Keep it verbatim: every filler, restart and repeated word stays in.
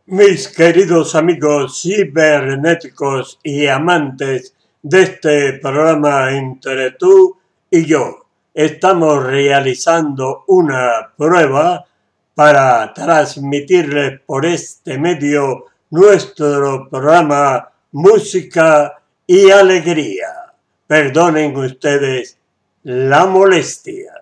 Mis queridos amigos cibernéticos y amantes de este programa entre tú y yo, estamos realizando una prueba para transmitirles por este medio nuestro programa Música y Alegría. Perdonen ustedes la molestia.